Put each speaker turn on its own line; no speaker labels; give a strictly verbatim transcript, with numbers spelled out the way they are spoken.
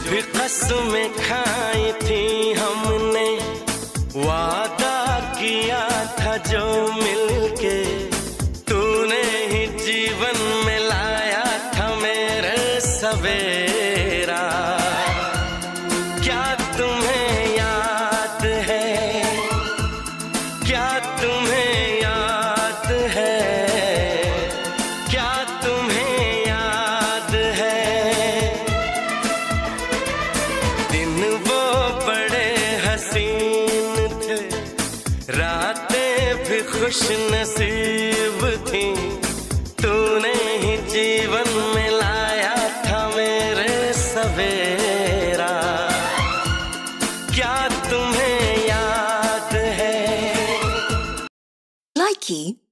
भी कसमें खाई थी हमने, वादा किया था जो मिलके, तूने ही जीवन में लाया था मेरे सवेरा। क्या तुम्हें याद है, क्या तुम्हें याद है, क्या तुम्हें याद है, दिन वो बड़े हसीन थे, रातें भी खुश नसीब थी, तूने ही जीवन में लाया था मेरे सवेरा। क्या तुम्हें याद है?
Likey